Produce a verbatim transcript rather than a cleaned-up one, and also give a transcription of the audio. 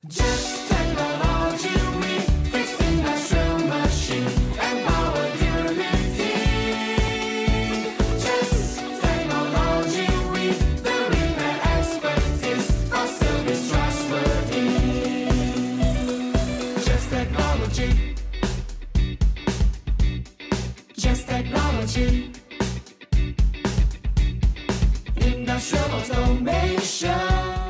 Just technology, we fix industrial machine and power durability. Just technology, we the repair expertise for service trustworthy. Just technology. Just technology. Industrial automation.